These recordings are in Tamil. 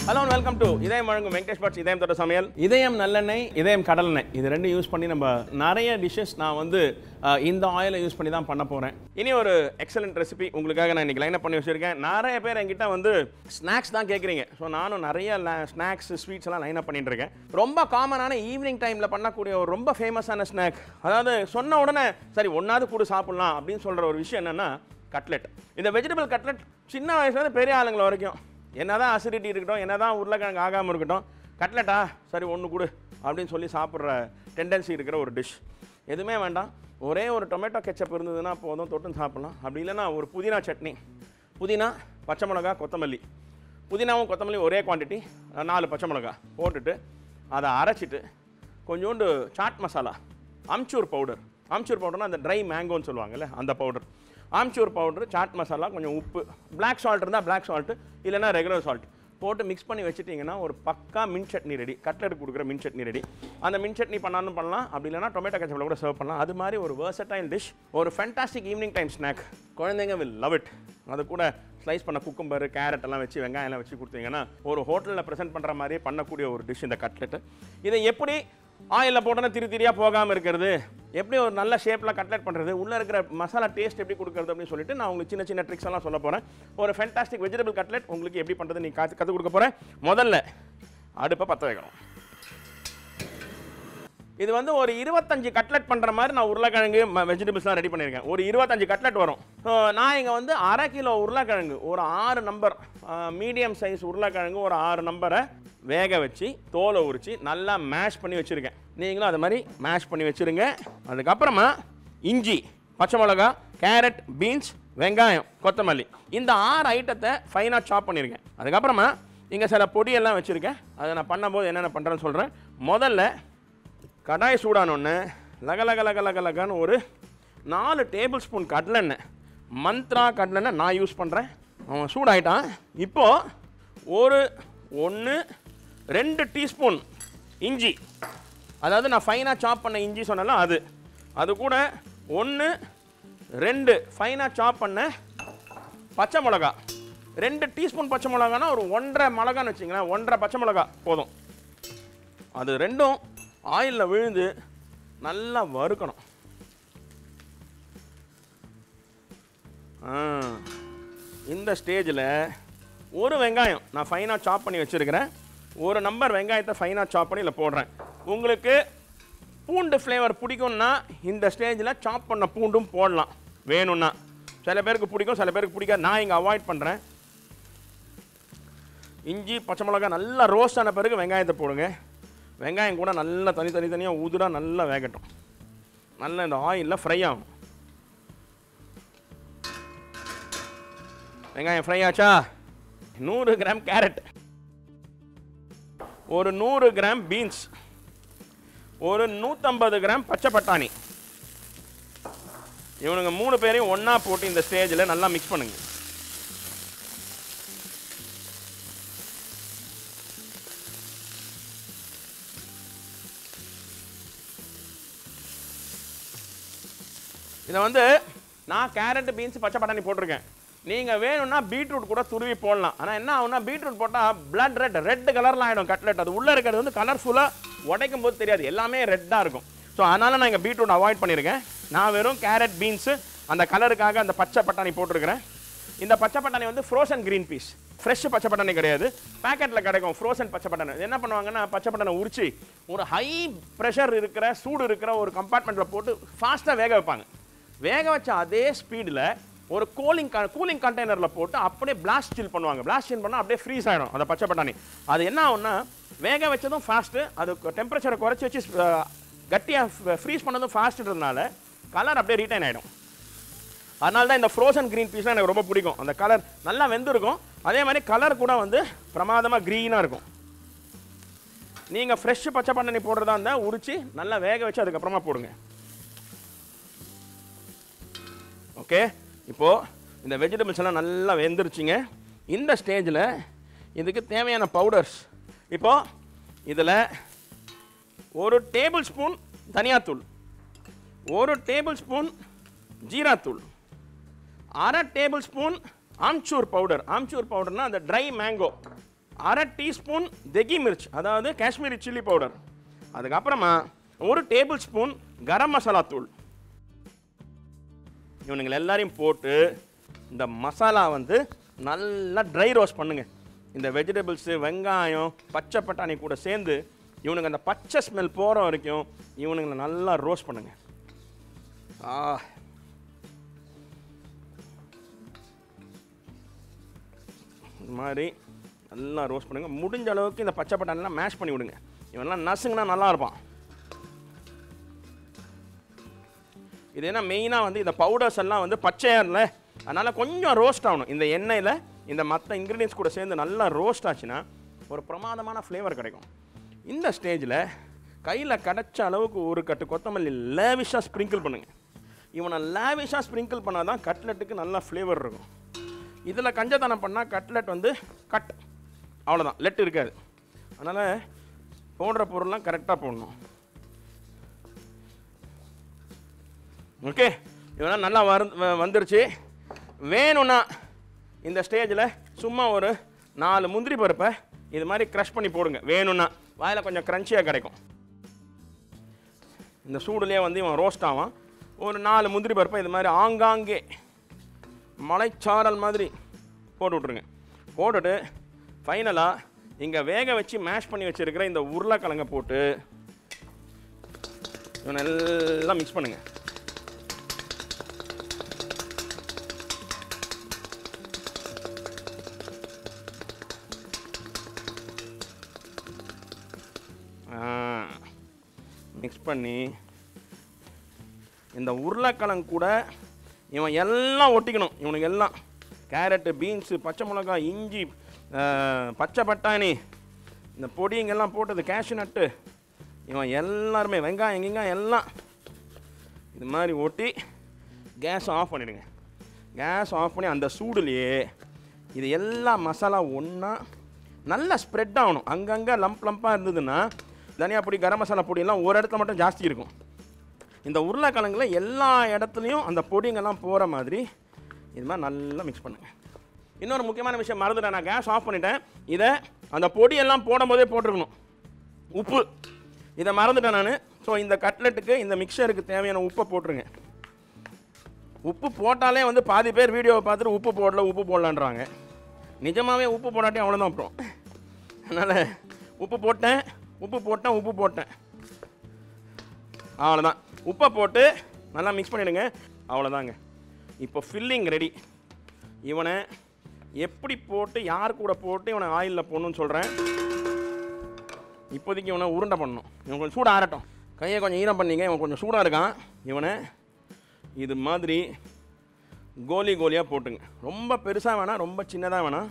Hello and welcome to இதயம் வழங்கும் வெங்கடேஷ் பட்ஸ் இதயம் தொட்ட சமையல். இதயம் நல்லெண்ணெய், இதயம் கடலெண்ணெய், இது ரெண்டும் யூஸ் பண்ணி நம்ம நிறைய டிஷ்ஷஸ் நான் வந்து இந்த ஆயிலை யூஸ் பண்ணி தான் பண்ண போகிறேன். இனி ஒரு எக்ஸலண்ட் ரெசிபி உங்களுக்காக நான் இன்றைக்கி லைனப் பண்ணி வச்சுருக்கேன். நிறைய பேர் என்கிட்ட வந்து ஸ்நாக்ஸ் தான் கேட்குறீங்க. ஸோ நானும் நிறைய ஸ்நாக்ஸ் ஸ்வீட்ஸ் எல்லாம் லைனப் பண்ணிட்டு இருக்கேன். ரொம்ப காமனான ஈவினிங் டைமில் பண்ணக்கூடிய ஒரு ரொம்ப ஃபேமஸான ஸ்நாக், அதாவது சொன்ன உடனே சரி ஒன்றாவது கூட சாப்பிட்லாம் அப்படின்னு சொல்கிற ஒரு விஷயம் என்னென்னா கட்லெட். இந்த வெஜிடபிள் கட்லெட் சின்ன வயசுலேருந்து பெரிய ஆளுங்களை வரைக்கும் என்னதான் அசிடிட்டி இருக்கட்டும், என்னதான் உருளைக்கிழங்கு ஆகாமல் இருக்கட்டும், கட்லெட்டா சரி ஒன்று கொடு அப்படின்னு சொல்லி சாப்பிட்ற டெண்டன்சி இருக்கிற ஒரு டிஷ். எதுவுமே வேண்டாம், ஒரே ஒரு டொமேட்டோ கெச்சப் இருந்ததுன்னா போதும், தொட்டு சாப்பிட்லாம். அப்படி இல்லைன்னா ஒரு புதினா சட்னி, புதினா பச்சை மிளகா கொத்தமல்லி, புதினாவும் கொத்தமல்லி ஒரே குவான்டிட்டி 4 பச்சை மிளகா போட்டுட்டு அதை அரைச்சிட்டு கொஞ்சோண்டு சாட் மசாலா, அம்ச்சூர் பவுடர்னா அந்த ட்ரை மேங்கோன்னு சொல்லுவாங்கல்ல அந்த பவுடர், ஆம்ச்சூர் பவுடர், சாட் மசாலா, கொஞ்சம் உப்பு, பிளாக் சால்ட் இருந்தால் பிளாக் சால்ட்டு இல்லைனா ரெகுலர் சால்ட் போட்டு மிக்ஸ் பண்ணி வச்சுட்டிங்கன்னா ஒரு பக்கா மின் சட்னி ரெடி. கட்லெட் கொடுக்குற மின் சட்னி ரெடி. அந்த மின் சட்னி பண்ணாலும் பண்ணலாம், அப்படி இல்லைனா டொமேட்டோ கெச்சப்பில் கூட சர்வ் பண்ணலாம். அது மாதிரி ஒரு வெர்சடைல் டிஷ், ஒரு ஃபேண்டாஸ்டிக் ஈவினிங் டைம் ஸ்நாக். குழந்தைங்க வில் லவ் இட். அது கூட ஸ்லைஸ் பண்ண குக்கும்பர், கேரட் எல்லாம் வச்சு வெங்காயம் எல்லாம் வச்சு கொடுத்தீங்கன்னா ஒரு ஹோட்டலில் ப்ரெசென்ட் பண்ணுற மாதிரியே பண்ணக்கூடிய ஒரு டிஷ் இந்த கட்லெட்டு. இதை எப்படி ஆயிலில் போட்டோன்னா திரியாக போகாமல் இருக்கிறது, எப்படி ஒரு நல்ல ஷேப்பில் கட்லெட் பண்ணுறது, உள்ளே இருக்கிற மசாலா டேஸ்ட் எப்படி கொடுக்குறது அப்படின்னு சொல்லிட்டு நான் உங்களுக்கு சின்ன சின்ன ட்ரிக்ஸ் எல்லாம் சொல்ல போகிறேன். ஒரு ஃபேண்டாஸ்டிக் வெஜிடபிள் கட்லெட் உங்களுக்கு எப்படி பண்ணுறது நீ கற்றுக் கொடுக்க போகிறேன். முதல்ல அடுப்பை பற்ற வைக்கணும். இது வந்து ஒரு 25 கட்லெட் பண்ணுற மாதிரி நான் உருளைக்கிழங்கு வெஜிடபிள்ஸ்லாம் ரெடி பண்ணியிருக்கேன். ஒரு 25 கட்லெட் வரும். ஸோ நான் இங்கே வந்து 1/2 கிலோ உருளைக்கிழங்கு, ஒரு 6 நம்பர் மீடியம் சைஸ் உருளைக்கிழங்கு ஒரு 6 நம்பரை வேக வச்சு தோலை உரித்து நல்லா மேஷ் பண்ணி வச்சுருக்கேன். நீங்களும் அது மாதிரி மேஷ் பண்ணி வச்சுருங்க. அதுக்கப்புறமா இஞ்சி, பச்சை மிளகா, கேரட், பீன்ஸ், வெங்காயம், கொத்தமல்லி, இந்த 6 ஐட்டத்தை ஃபைனாக சாப் பண்ணியிருக்கேன். அதுக்கப்புறமா இங்கே சில பொடியெல்லாம் வச்சுருக்கேன். அதை நான் பண்ணும்போது என்னென்ன பண்ணுறேன்னு சொல்கிறேன். முதல்ல கடாய் சூடானோன்னு லகலகன்னு ஒரு 4 டேபிள் ஸ்பூன் கடலெண்ணெய், மந்த்ரா கடலெண்ணெய் நான் யூஸ் பண்ணுறேன். அவன் சூடாயிட்டான். இப்போது 1-2 டீஸ்பூன் இஞ்சி, அதாவது நான் ஃபைனாக சாப் பண்ண இஞ்சி சொன்னால அது கூட 1-2 ஃபைனாக சாப் பண்ண பச்சை மிளகா, 2 டீஸ்பூன் பச்சை மிளகானா ஒரு 1.5 மிளகான்னு வச்சிங்களேன், 1.5 பச்சை மிளகா போதும். அது ரெண்டும் ஆயிலில் விழுந்து நல்லா வறுக்கணும். இந்த ஸ்டேஜில் ஒரு வெங்காயம் நான் ஃபைனாக சாப் பண்ணி வச்சுருக்கிறேன். ஒரு நம்பர் வெங்காயத்தை ஃபைனாக சாப் பண்ணி இதில் போடுறேன். உங்களுக்கு பூண்டு ஃப்ளேவர் பிடிக்கும்னா இந்த ஸ்டேஜில் சாப் பண்ண பூண்டும் போடலாம் வேணும்னா. சில பேருக்கு பிடிக்கும், சில பேருக்கு பிடிக்காது. நான் இங்கே அவாய்ட் பண்ணுறேன். இஞ்சி பச்சை மிளகாய் நல்லா ரோஸ்ட் ஆன பிறகு வெங்காயத்தை போடுங்க. வெங்காயம் கூட நல்லா தனியாக உதிராக நல்லா வேகட்டும், நல்லா இந்த ஆயிலில் ஃப்ரை ஆகும். வெங்காயம் ஃப்ரை ஆச்சா? 100 கிராம் கேரட், ஒரு 100 கிராம் பீன்ஸ், ஒரு 150 கிராம் பச்சை பட்டாணி, இவனுங்க 3 பேரையும் ஒன்றா போட்டு இந்த ஸ்டேஜில் நல்லா மிக்ஸ் பண்ணுங்க. இதை வந்து நான் கேரட், பீன்ஸ், பச்சை பட்டாணி போட்டிருக்கேன். நீங்கள் வேணும்னா பீட்ரூட் கூட துருவி போடலாம். ஆனால் என்ன ஆகும்னா பீட்ரூட் போட்டால் பிளட் ரெட் கலரில் ஆகிடும் கட்லெட். அது உள்ளே இருக்கிறது வந்து கலர்ஃபுல்லாக உடைக்கும் போது தெரியாது, எல்லாமே ரெட்டாக இருக்கும். ஸோ அதனால் நான் இங்கே பீட்ரூட் அவாய்ட் பண்ணியிருக்கேன். நான் வெறும் கேரட், பீன்ஸு அந்த கலருக்காக அந்த பச்சை பட்டாணி போட்டிருக்கிறேன். இந்த பச்சை பட்டாணி வந்து ஃப்ரோசன் க்ரீன் பீஸ், ஃப்ரெஷ் பச்சை பட்டாணி கிடையாது, பேக்கெட்டில் கிடைக்கும் ஃப்ரோசன் பச்சை பட்டாணி. என்ன பண்ணுவாங்கன்னா பச்சை பட்டாணி உரிச்சு ஒரு ஹை ப்ரெஷர் இருக்கிற சூடு இருக்கிற ஒரு கம்பார்ட்மெண்ட்டில் போட்டு ஃபாஸ்ட்டாக வேக வைப்பாங்க. வேக வச்ச அதே ஸ்பீடில் ஒரு கூலிங் கண்டெய்னரில் போட்டு அப்படியே பிளாஸ்ட் சில் பண்ணுவாங்க. பிளாஸ்ட் சில் பண்ணால் அப்படியே ஃப்ரீஸ் ஆகிடும் அந்த பச்சை பட்டாணி. அது என்ன ஆகும்னா வேக வச்சதும் ஃபாஸ்ட்டு, அது டெம்பரேச்சரை குறைச்சி வச்சு கட்டியாக ஃப்ரீஸ் பண்ணதும் ஃபாஸ்ட்டுன்றதுனால கலர் அப்படியே ரீட்டைன் ஆகிடும். அதனால தான் இந்த ஃப்ரோசன் க்ரீன் பீஸ்லாம் எனக்கு ரொம்ப பிடிக்கும். அந்த கலர் நல்லா வெந்திருக்கும், அதே மாதிரி கலர் கூட வந்து பிரமாதமாக க்ரீனாக இருக்கும். நீங்கள் ஃப்ரெஷ் பச்சை பட்டாணி போடுறதா இருந்தால் உரிச்சு நல்லா வேக வச்சு அதுக்கப்புறமா போடுங்க. ஓகே, இப்போது இந்த வெஜிடபிள்ஸ் எல்லாம் நல்லா வெந்துருச்சிங்க. இந்த ஸ்டேஜில் இதுக்கு தேவையான பவுடர்ஸ், இப்போது இதில் 1 டேபிள் ஸ்பூன் தனியாத்தூள், 1 டேபிள் ஸ்பூன் ஜீராத்தூள், 1/2 tablespoon amchur powder. Amchur பவுடர்னா அந்த dry mango 1/2 teaspoon Deggi Mirch, அதாவது காஷ்மீரி சில்லி பவுடர். அதுக்கப்புறமா 1 டேபிள் ஸ்பூன் கரம் மசாலா தூள். இவனுங்களை எல்லாரையும் போட்டு இந்த மசாலா வந்து நல்லா ட்ரை ரோஸ்ட் பண்ணுங்க. இந்த வெஜிடபிள்ஸு, வெங்காயம், பச்சை பட்டாணி கூட சேர்ந்து இவனுக்கு அந்த பச்சை ஸ்மெல் போகிற வரைக்கும் இவனுங்களை நல்லா ரோஸ்ட் பண்ணுங்க. இந்த மாதிரி நல்லா ரோஸ்ட் பண்ணுங்க. முடிஞ்ச அளவுக்கு இந்த பச்சை பட்டாணிலாம் மேஷ் பண்ணி விடுங்க. இவனெல்லாம் நசுங்கன்னா நல்லா இருப்பான். இது என்ன மெயினாக வந்து இந்த பவுடர்ஸ் எல்லாம் வந்து பச்சையாக இல்லை, அதனால் கொஞ்சம் ரோஸ்ட் ஆகணும். இந்த எண்ணெயில் இந்த மற்ற இன்க்ரீடியன்ஸ் கூட சேர்ந்து நல்லா ரோஸ்ட் ஆச்சுன்னா ஒரு பிரமாதமான ஃப்ளேவர் கிடைக்கும். இந்த ஸ்டேஜில் கையில் கிடைச்ச அளவுக்கு ஒரு கட்டு கொத்தமல்லி லேவிஷாக ஸ்ப்ரிங்கிள் பண்ணுங்கள். இவனை லேவிஷாக ஸ்ப்ரிங்கிள் பண்ணால் தான் கட்லெட்டுக்கு நல்லா ஃப்ளேவர் இருக்கும். இதில் கஞ்சத்தனம் பண்ணால் கட்லெட் வந்து கட், அவ்வளோதான், லெட் இருக்காது. அதனால் போடுற பொருள்லாம் கரெக்டாக போடணும். ஓகே, இவனா நல்லா வந்துருச்சு. வேணும்னா இந்த ஸ்டேஜில் சும்மா ஒரு 4 முந்திரி பருப்பை இது மாதிரி க்ரஷ் பண்ணி போடுங்க. வேணும்னா வாயில் கொஞ்சம் க்ரன்ச்சியாக கிடைக்கும். இந்த சூடுலேயே வந்து இவன் ரோஸ்ட் ஆவான். ஒரு 4 முந்திரி பருப்பை இது மாதிரி ஆங்காங்கே மலைச்சாரல் மாதிரி போட்டு விட்ருங்க. போட்டுட்டு ஃபைனலாக இங்கே வேக வச்சு மேஷ் பண்ணி வச்சுருக்கிற இந்த உருளைக்கிழங்கை போட்டு இவனை எல்லாம் மிக்ஸ் பண்ணுங்கள். மிக்ஸ் பண்ணி இந்த உருளைக்கிழங்கு கூட இவன் எல்லாம் ஒட்டிக்கணும். இவனுக்கு எல்லாம் கேரட்டு, பீன்ஸு, பச்சை மிளகாய், இஞ்சி, பச்சை பட்டாணி, இந்த பொடிங்கெல்லாம் போட்டது, கேஷ்யூ நட்டு, இவன் எல்லாருமே வெங்காயம் எங்கெங்காயம் எல்லாம் இது மாதிரி ஒட்டி கேஸ் ஆஃப் பண்ணிவிடுங்க. கேஸ் ஆஃப் பண்ணி அந்த சூடுலேயே இது எல்லா மசாலா ஒன்றா நல்லா ஸ்ப்ரெட் ஆகணும். அங்கங்கே லம்பாக இருந்ததுன்னா தனியா பொடி, கரம் மசாலா பொடியெல்லாம் ஒரு இடத்துல மட்டும் ஜாஸ்தி இருக்கும். இந்த உருளைக்கிழங்குல எல்லா இடத்துலையும் அந்த பொடிங்கெல்லாம் போகிற மாதிரி இது மாதிரி நல்லா மிக்ஸ் பண்ணுங்கள். இன்னொரு முக்கியமான விஷயம் மறந்துட்டேன், நான் கேஸ் ஆஃப் பண்ணிட்டேன். இதை அந்த பொடியெல்லாம் போடும் போதே போட்டிருக்கணும். உப்பு இதை மறந்துட்டேன் நான். ஸோ இந்த கட்லெட்டுக்கு இந்த மிக்சருக்கு தேவையான உப்பை போட்டுருங்க. உப்பு போட்டாலே வந்து பாதி பேர் வீடியோவை பார்த்துட்டு உப்பு போடலான்றாங்க. நிஜமாகவே உப்பு போடாட்டி அவ்வளோதான். அப்புறம் அதனால் உப்பு போட்டேன். அவ்வளோதான். உப்பை போட்டு நல்லா மிக்ஸ் பண்ணிவிடுங்க. அவ்வளோதாங்க. இப்போ ஃபில்லிங் ரெடி. இவனை எப்படி போட்டு யார் கூட போட்டு இவனை ஆயிலில் போடணும்னு சொல்கிறேன். இப்போதைக்கு இவனை உருண்டை பண்ணணும். இவன் கொஞ்சம் சூடாக ஆறட்டும். கையை கொஞ்சம் ஈரம் பண்ணிங்க. இவன் கொஞ்சம் சூடாக இருக்கான். இவனை இது மாதிரி கோலியாக போட்டுங்க. ரொம்ப பெருசாக வேணாம், ரொம்ப சின்னதாக வேணாம்.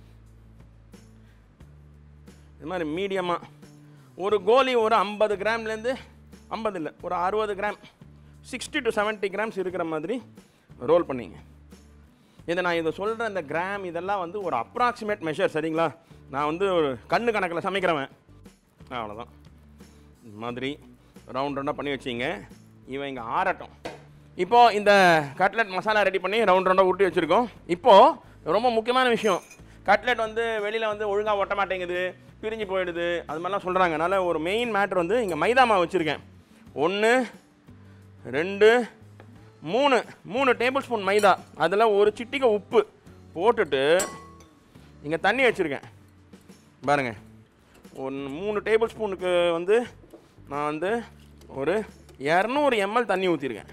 இது மாதிரி மீடியமாக ஒரு கோலி ஒரு 50 கிராம்லேருந்து 50 இல்லை, ஒரு 60 கிராம், 60 to 70 கிராம்ஸ் இருக்கிற மாதிரி ரோல் பண்ணிங்க. இதை சொல்கிற இந்த கிராம் இதெல்லாம் வந்து ஒரு அப்ராக்சிமேட் மெஷர், சரிங்களா? நான் வந்து ஒரு கண்ணு கணக்கில் சமைக்கிறவன். அவ்வளோதான். இந்த மாதிரி ரவுண்டாக பண்ணி வச்சிங்க. இவன் இங்கே ஆறட்டும். இப்போது இந்த கட்லெட் மசாலா ரெடி பண்ணி ரவுண்டாக உருட்டி வச்சுருக்கோம். இப்போது ரொம்ப முக்கியமான விஷயம், கட்லெட் வந்து வெளியில் வந்து ஒழுங்காக ஒட்ட மாட்டேங்குது, பிரிஞ்சு போயிடுது, அது மாதிரிலாம் சொல்கிறாங்க. அதனால் ஒரு மெயின் மேட்ரு வந்து இங்கே மைதா மாவு வச்சுருக்கேன். 1 2 3 டேபிள் ஸ்பூன் மைதா, அதில் ஒரு சிட்டிகை உப்பு போட்டுட்டு இங்கே தண்ணி வச்சுருக்கேன் பாருங்கள். 3 டேபிள் ஸ்பூனுக்கு வந்து நான் வந்து ஒரு 200 ml தண்ணி ஊற்றிருக்கேன்.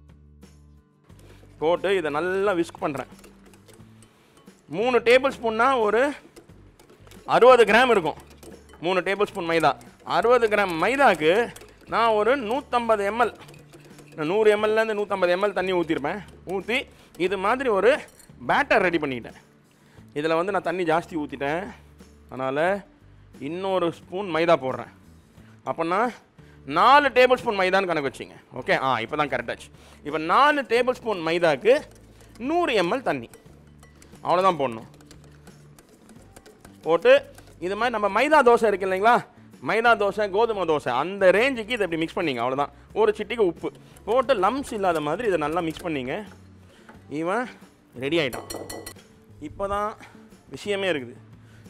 போட்டு இதை நல்லா விஸ்க் பண்ணுறேன். 3 டேபிள் ஸ்பூன்னா ஒரு 60 கிராம் இருக்கும். 3 டேபிள் ஸ்பூன் மைதா, 60 கிராம் மைதாக்கு நான் ஒரு 150 ml, 100 mlலேருந்து 150 ml தண்ணி ஊற்றிருப்பேன். ஊற்றி இது மாதிரி ஒரு பேட்டர் ரெடி பண்ணிக்கிட்டேன். இதில் வந்து நான் தண்ணி ஜாஸ்தி ஊற்றிட்டேன், அதனால் இன்னொரு ஸ்பூன் மைதா போடுறேன். அப்போனா 4 டேபிள் ஸ்பூன் மைதான்னு கணக்கு வச்சிங்க. ஓகே, இப்போ தான் கரெக்டாச்சு. இப்போ 4 டேபிள் ஸ்பூன் மைதாக்கு 100 ml தண்ணி, அவ்வளோதான் போடணும். போட்டு இது மாதிரி நம்ம மைதா தோசை இருக்குது இல்லைங்களா, மைதா தோசை, கோதுமை தோசை, அந்த ரேஞ்சுக்கு இதை இப்படி மிக்ஸ் பண்ணிங்க. அவ்வளோதான். ஒரு சிட்டிக்கு உப்பு போட்டு லம்ஸ் இல்லாத மாதிரி இதை நல்லா மிக்ஸ் பண்ணிங்க. இவன் ரெடி ஆகிட்டான். இப்போ தான் விஷயமே இருக்குது.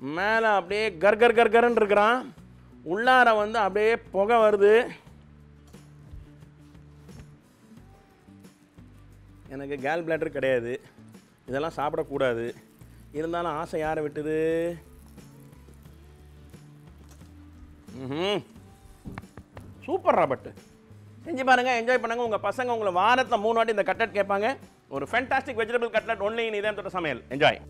மேலே அப்படியே கர்கர் கர்கர்ன்னு இருக்கிறான், உள்ளார வந்து அப்படியே புகை வருது. எனக்கு கேல் பிளாடர் கிடையாது, இதெல்லாம் சாப்பிடக்கூடாது. இருந்தாலும் ஆசை யாரை விட்டுது? சூப்பர் ராபர்ட், செஞ்சு பாருங்கள், என்ஜாய் பண்ணுங்கள். உங்கள் பசங்க உங்களை வாரத்தில் 3 வாட்டி இந்த கட்லட் கேட்பாங்க. ஒரு fantastic vegetable cutlet only in இதயம் தொட்ட சமையல். என்ஜாய்.